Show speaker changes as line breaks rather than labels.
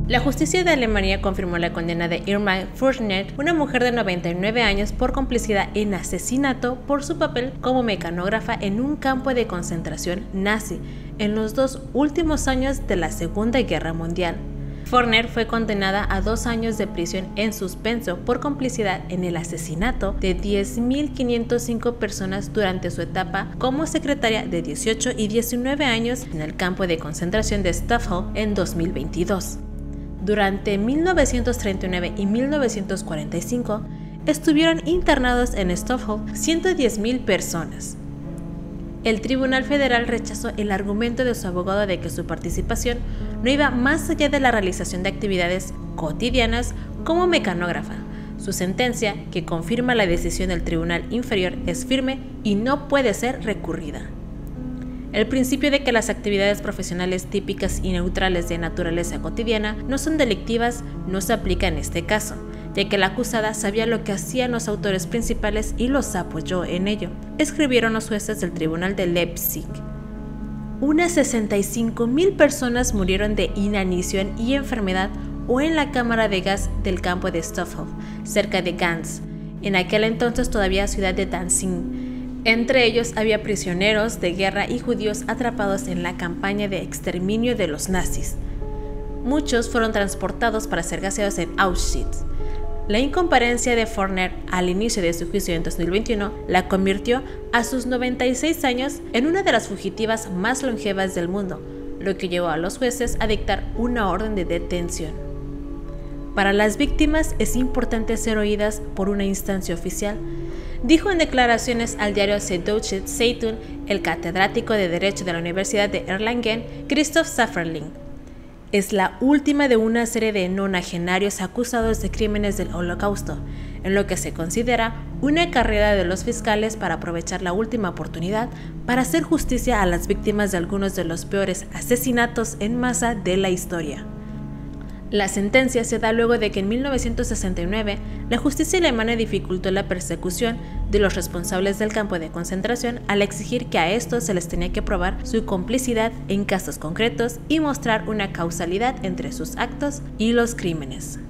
La justicia de Alemania confirmó la condena de Irma Fürchner, una mujer de 99 años, por complicidad en asesinato por su papel como mecanógrafa en un campo de concentración nazi en los 2 últimos años de la Segunda Guerra Mundial. Fürchner fue condenada a 2 años de prisión en suspenso por complicidad en el asesinato de 10.505 personas durante su etapa como secretaria de 18 y 19 años en el campo de concentración de Stoffel en 2022. Durante 1939 y 1945 estuvieron internados en Stoffel 110.000 personas. El Tribunal Federal rechazó el argumento de su abogado de que su participación no iba más allá de la realización de actividades cotidianas como mecanógrafa. Su sentencia, que confirma la decisión del Tribunal Inferior, es firme y no puede ser recurrida. El principio de que las actividades profesionales típicas y neutrales de naturaleza cotidiana no son delictivas no se aplica en este caso, ya que la acusada sabía lo que hacían los autores principales y los apoyó en ello, escribieron los jueces del Tribunal de Leipzig. Unas 65.000 personas murieron de inanición y enfermedad o en la cámara de gas del campo de Stoffel, cerca de Gans, en aquel entonces todavía ciudad de Danzig. Entre ellos había prisioneros de guerra y judíos atrapados en la campaña de exterminio de los nazis. Muchos fueron transportados para ser gaseados en Auschwitz. La incomparecencia de Fürchner al inicio de su juicio en 2021 la convirtió a sus 96 años en una de las fugitivas más longevas del mundo, lo que llevó a los jueces a dictar una orden de detención. Para las víctimas es importante ser oídas por una instancia oficial, dijo en declaraciones al diario Süddeutsche Zeitung el catedrático de Derecho de la Universidad de Erlangen, Christoph Safferling. Es la última de una serie de nonagenarios acusados de crímenes del Holocausto, en lo que se considera una carrera de los fiscales para aprovechar la última oportunidad para hacer justicia a las víctimas de algunos de los peores asesinatos en masa de la historia. La sentencia se da luego de que en 1969 la justicia alemana dificultó la persecución de los responsables del campo de concentración al exigir que a estos se les tenía que probar su complicidad en casos concretos y mostrar una causalidad entre sus actos y los crímenes.